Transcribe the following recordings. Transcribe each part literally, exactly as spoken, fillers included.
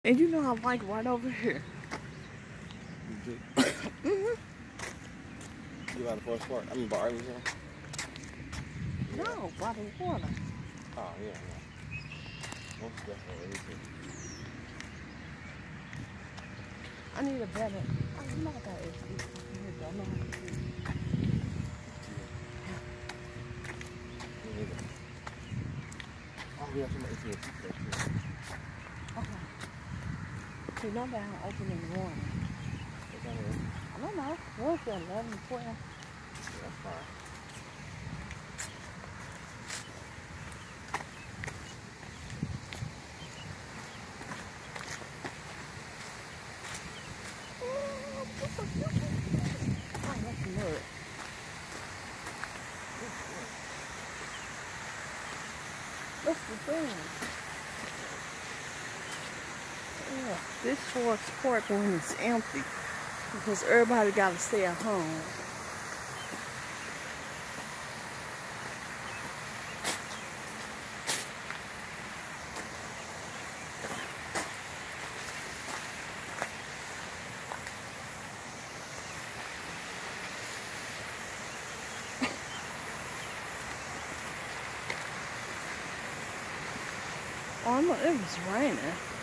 And you know I'm like right over here. You do? Mm-hmm. You by the Forest Park? I mean, by Arlington? Yeah. No, by the water. Oh, yeah, yeah. Most definitely. I need a better. Oh, you know I got H D. Here we go. I know how to see. Me neither. Oh, we have some A T and T today, too. Okay. See, no down open in the morning. What time is it? I don't know. What's that, eleven, twelve? Yeah, that's fine. What's the thing? Yeah, this Forest Park when it's empty because everybody got to stay at home. Oh, no, it was raining.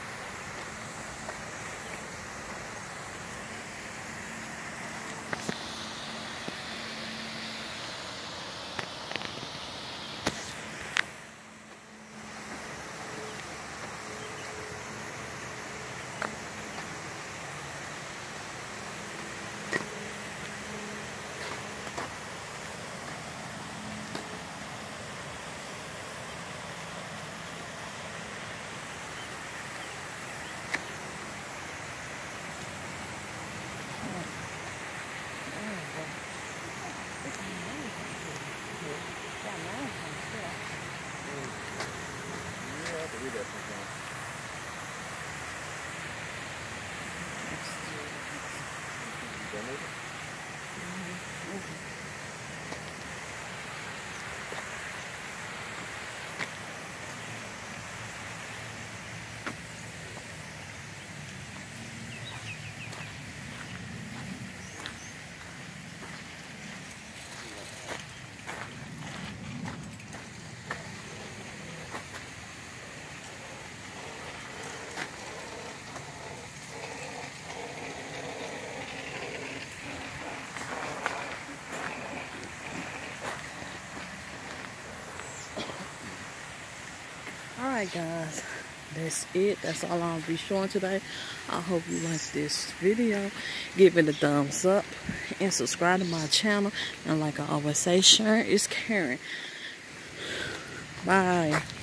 Alright guys, that's it. That's all I'll be showing today. I hope you like this video. Give it a thumbs up and subscribe to my channel. And like I always say, sharing is caring. Bye.